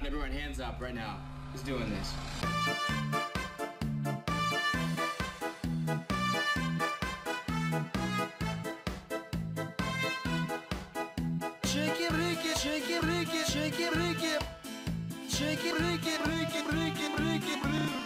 Everyone hands up right now. Who's doing this? Shake it, Ricky, shake it, Ricky, shake it, Ricky. Shake it, Ricky, Ricky, Ricky, Ricky, Ricky.